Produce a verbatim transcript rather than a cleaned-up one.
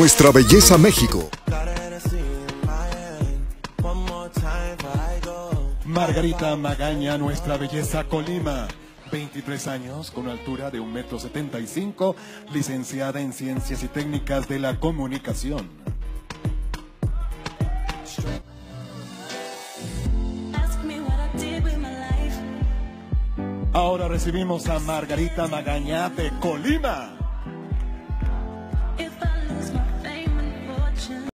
Nuestra Belleza México. Margarita Magaña, Nuestra Belleza Colima. veintitrés años, con altura de un metro setenta y cinco, licenciada en Ciencias y Técnicas de la Comunicación. Ahora recibimos a Margarita Magaña de Colima.